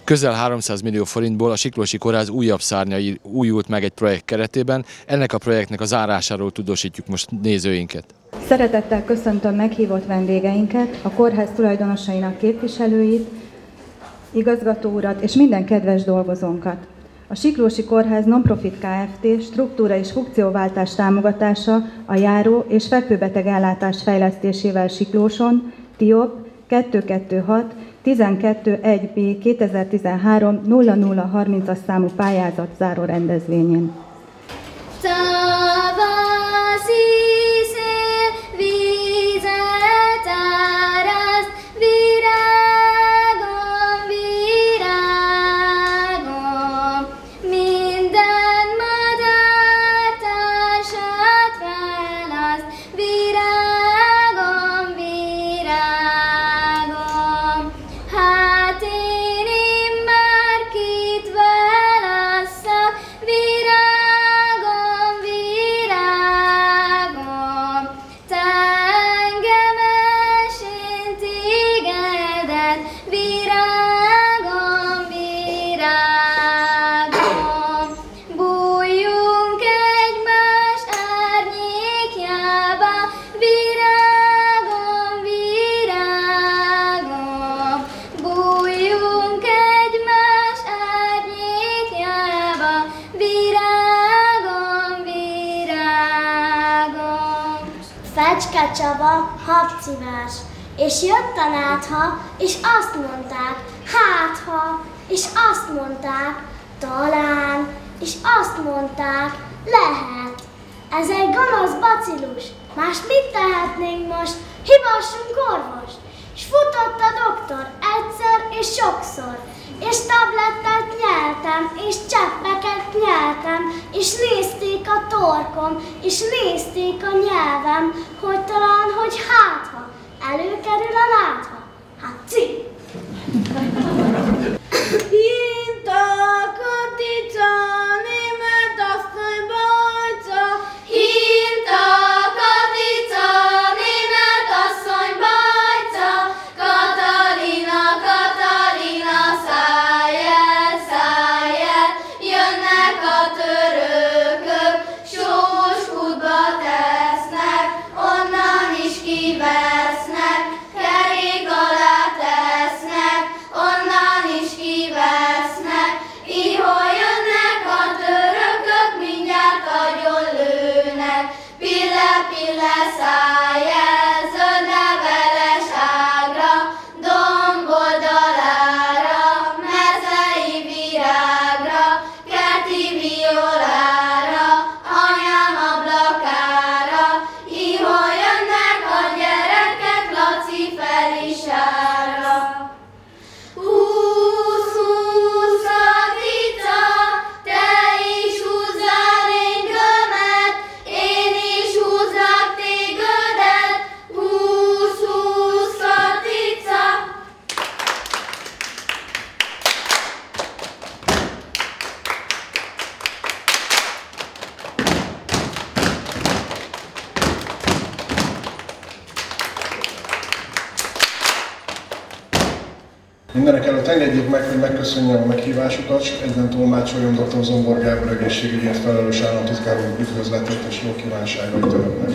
Közel 300 millió forintból a Siklósi Kórház újabb szárnya újult meg egy projekt keretében. Ennek a projektnek a zárásáról tudósítjuk most nézőinket. Szeretettel köszöntöm meghívott vendégeinket, a kórház tulajdonosainak képviselőit, igazgató urat és minden kedves dolgozónkat. A Siklósi Kórház Non-Profit Kft. Struktúra és funkcióváltás támogatása a járó- és fekvőbetegellátás fejlesztésével Siklóson, TIOP 226 12-1B 2013 0030-as számú pályázat záró rendezvényén. Fecske Csaba, habcivás, és jött a nátha, és azt mondták, hátha, és azt mondták, talán, és azt mondták, lehet. Ez egy gonosz bacillus, más mit tehetnénk most? Hívassunk orvost! És futott a doktor egyszer és sokszor, és tablettet nyeltem, és cseppeket nyeltem, és nézték a torkom, és nézték a nyelvem, hogy talán, hogy hátha, előkerül a nátha. Hát ci! Hinta, Katica, német asszony bajca, hinta, Katica, német asszony bajca, Katalina, Katalina, szállj el, jönnek a törökök, sós kútba tesznek, onnan is kivesznek, kerék alá tesznek, onnan is kivesznek, ihol jönnek a törökök, mindjárt agyon lőnek, pille, pille, szállj el, zöld leveles ágra, domboldalára, mezei virágra, kerti violára, anyám ablakára, ihol jönnek a gyerekek, Laci Felisára. Húsz, húsz, Katica, te is húzzál engömet, én is húzzak tégödet, húsz, húsz, Katica. Mindenek előtt engedjék meg, hogy megköszönjem a meghívásukat, és egyben tolmácsoljon dr. Zombor Gábor egészségügyért felelős államtitkár úr üdvözletét és jó kívánságait önöknek.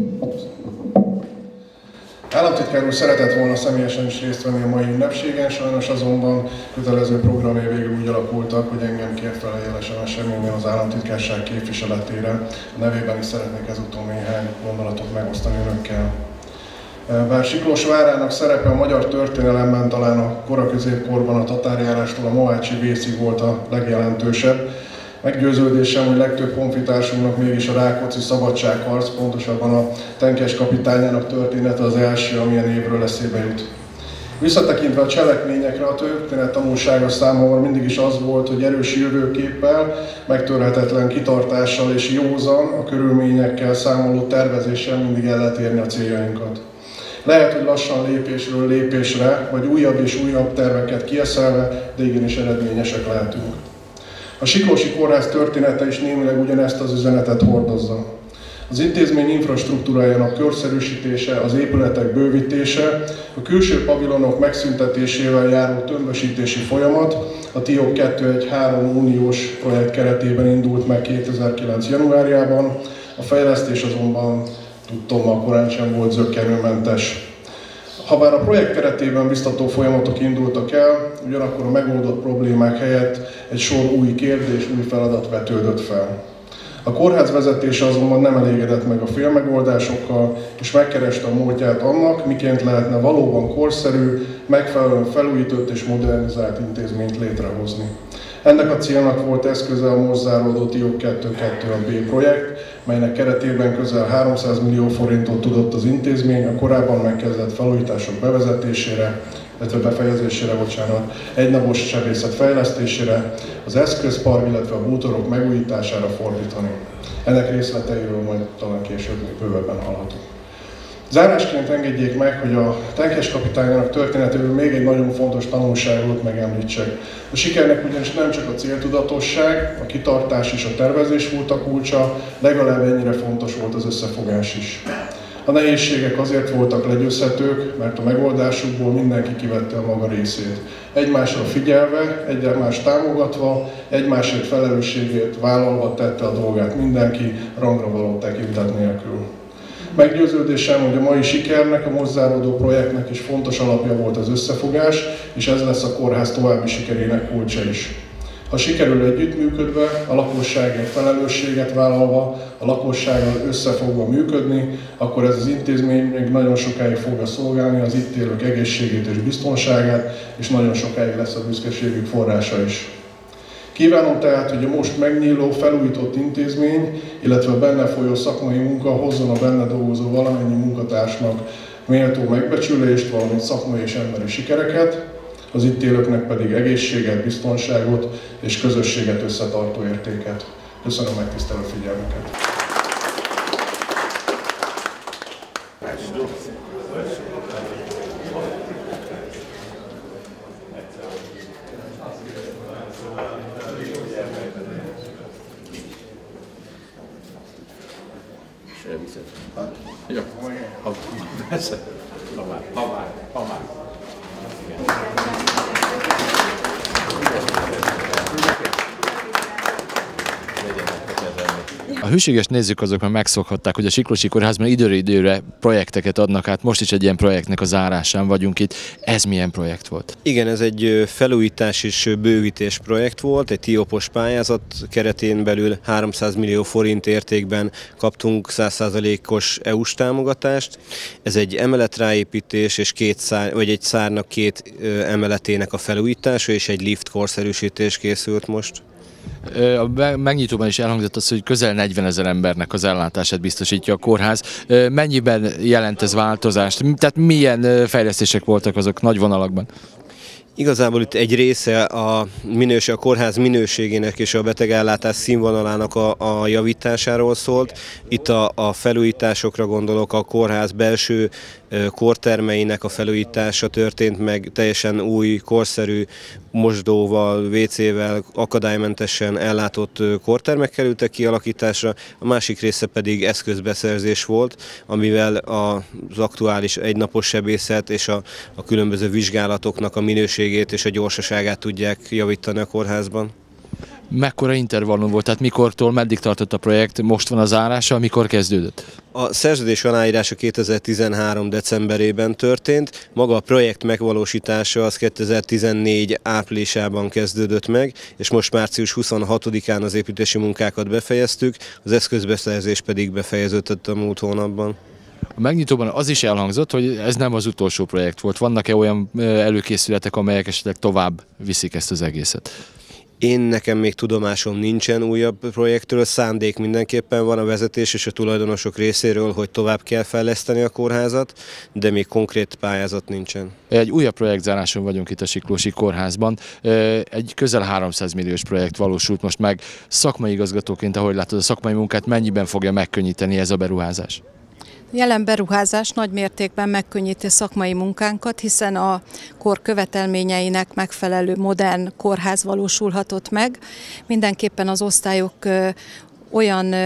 Államtitkár úr szeretett volna személyesen is részt venni a mai ünnepségen, sajnos azonban kötelező programjai végül úgy alakultak, hogy engem kért fel a jeles eseményen az államtitkárság képviseletére. A nevében is szeretnék ezúttal néhány gondolatot megosztani önökkel. Bár Siklós várának szerepe a magyar történelemben talán a kora középkorban a tatárjárástól a mohácsi vészig volt a legjelentősebb, meggyőződésem, hogy legtöbb honfitársunknak mégis a Rákóczi szabadságharc, pontosabban a Tenkes kapitányának története az első, amilyen évről eszébe jut. Visszatekintve a cselekményekre, a történet tanulsága számomra mindig is az volt, hogy erős jövőképpel, megtörhetetlen kitartással és józan, a körülményekkel számoló tervezéssel mindig el lehet érni a céljainkat. Lehet, hogy lassan lépésről lépésre, vagy újabb és újabb terveket kieszelve, de igenis eredményesek lehetünk. A Siklósi Kórház története is némileg ugyanezt az üzenetet hordozza. Az intézmény infrastruktúrájának korszerűsítése, az épületek bővítése, a külső pavilonok megszüntetésével járó tömbösítési folyamat a TIOP 213 uniós projekt keretében indult meg 2009. januárjában, a fejlesztés azonban tudtommal korán sem volt zökkenőmentes. Habár a projekt keretében biztató folyamatok indultak el, ugyanakkor a megoldott problémák helyett egy sor új kérdés, új feladat vetődött fel. A kórház vezetése azonban nem elégedett meg a félmegoldásokkal, és megkereste a módját annak, miként lehetne valóban korszerű, megfelelően felújított és modernizált intézményt létrehozni. Ennek a célnak volt eszköze a most záródó TIOP 2.2b projekt, melynek keretében közel 300 millió forintot tudott az intézmény a korábban megkezdett felújítások bevezetésére, illetve befejezésére, egynapos sebészet fejlesztésére, az eszközpark, illetve a bútorok megújítására fordítani. Ennek részleteiről majd talán később még bővebben hallhatunk. Zárásként engedjék meg, hogy a Tenkes kapitányának történetéből még egy nagyon fontos tanulságot megemlítsek. A sikernek ugyanis nem csak a céltudatosság, a kitartás és a tervezés volt a kulcsa, legalább ennyire fontos volt az összefogás is. A nehézségek azért voltak legyőzhetők, mert a megoldásukból mindenki kivette a maga részét. Egymásra figyelve, egymást támogatva, egymásért felelősségét vállalva tette a dolgát mindenki, rangra való tekintet nélkül. Meggyőződésem, hogy a mai sikernek, a most záródó projektnek is fontos alapja volt az összefogás, és ez lesz a kórház további sikerének kulcsa is. Ha sikerül együttműködve, a lakosságért felelősséget vállalva, a lakossággal összefogva működni, akkor ez az intézmény még nagyon sokáig fogja szolgálni az itt élők egészségét és biztonságát, és nagyon sokáig lesz a büszkeségük forrása is. Kívánom tehát, hogy a most megnyíló, felújított intézmény, illetve a benne folyó szakmai munka hozzon a benne dolgozó valamennyi munkatársnak méltó megbecsülést, valamint szakmai és emberi sikereket, az itt élőknek pedig egészséget, biztonságot és közösséget összetartó értéket. Köszönöm megtisztelő figyelmüket! Ja, persze. Ha már. A hűséges nézők azok már megszokhatták, hogy a Siklósi Kórházban időről időre projekteket adnak át. Most is egy ilyen projektnek a zárásán vagyunk itt. Ez milyen projekt volt? Igen, ez egy felújítás és bővítés projekt volt, egy TIOP-os pályázat keretén belül 300 millió forint értékben kaptunk 100%-os EU-s támogatást. Ez egy emeletráépítés és egy szárnak két emeletének a felújítása és egy lift korszerűsítés készült most. A megnyitóban is elhangzott az, hogy közel 40 000 embernek az ellátását biztosítja a kórház. Mennyiben jelent ez változást? Tehát milyen fejlesztések voltak azok nagy vonalakban? Igazából itt egy része a kórház minőségének és a betegellátás színvonalának a javításáról szólt. Itt a felújításokra gondolok, a kórház belső kórtermeinek a felújítása történt meg, teljesen új, korszerű mosdóval, WC-vel, akadálymentesen ellátott kórtermek kerültek kialakításra, a másik része pedig eszközbeszerzés volt, amivel az aktuális egynapos sebészet és a különböző vizsgálatoknak a minőségét és a gyorsaságát tudják javítani a kórházban. Mekkora intervallum volt, tehát mikortól meddig tartott a projekt, most van a zárása, mikor kezdődött? A szerződés aláírása 2013. decemberében történt, maga a projekt megvalósítása az 2014. áprilisában kezdődött meg, és most március 26-án az építési munkákat befejeztük, az eszközbeszerzés pedig befejeződött a múlt hónapban. A megnyitóban az is elhangzott, hogy ez nem az utolsó projekt volt. Vannak-e olyan előkészületek, amelyek esetleg tovább viszik ezt az egészet? Nekem még tudomásom nincsen újabb projektről, szándék mindenképpen van a vezetés és a tulajdonosok részéről, hogy tovább kell fejleszteni a kórházat, de még konkrét pályázat nincsen. Egy újabb projektzáráson vagyunk itt a Siklósi Kórházban. Egy közel 300 milliós projekt valósult most meg. Szakmai igazgatóként, ahogy látod, a szakmai munkát mennyiben fogja megkönnyíteni ez a beruházás? Jelen beruházás nagy mértékben megkönnyíti szakmai munkánkat, hiszen a kor követelményeinek megfelelő modern kórház valósulhatott meg. Mindenképpen az osztályok olyan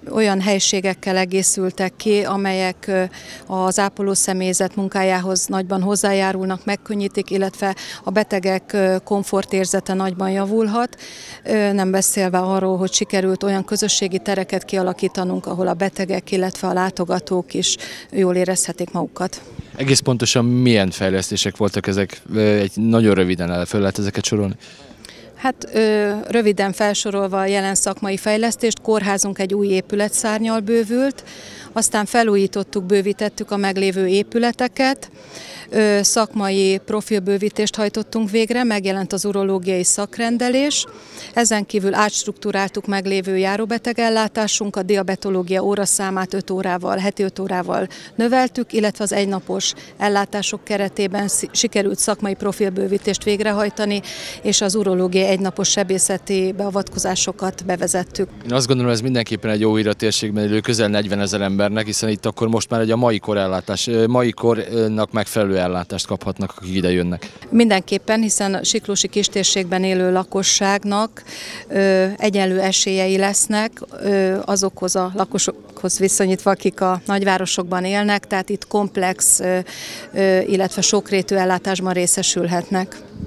olyan helységekkel egészültek ki, amelyek az ápolószemélyzet munkájához nagyban hozzájárulnak, megkönnyítik, illetve a betegek komfortérzete nagyban javulhat, nem beszélve arról, hogy sikerült olyan közösségi tereket kialakítanunk, ahol a betegek, illetve a látogatók is jól érezhetik magukat. Egész pontosan milyen fejlesztések voltak ezek? Egy nagyon röviden föl lehet ezeket sorolni? Hát röviden felsorolva a jelen szakmai fejlesztést, kórházunk egy új épületszárnnyal bővült, aztán felújítottuk, bővítettük a meglévő épületeket, szakmai profilbővítést hajtottunk végre, megjelent az urológiai szakrendelés, ezen kívül átstruktúráltuk meglévő járóbetegellátásunkat, a diabetológia óraszámát 5 órával, heti 5 órával növeltük, illetve az egynapos ellátások keretében sikerült szakmai profilbővítést végrehajtani, és az urológiai egynapos sebészeti beavatkozásokat bevezettük. Én azt gondolom, ez mindenképpen egy jó hír a térségben élő közel 40 000 embernek, hiszen itt akkor most már a mai kornak megfelelő ellátást kaphatnak, akik ide jönnek. Mindenképpen, hiszen a siklósi kistérségben élő lakosságnak egyenlő esélyei lesznek azokhoz a lakosokhoz viszonyítva, akik a nagyvárosokban élnek, tehát itt komplex, illetve sokrétű ellátásban részesülhetnek.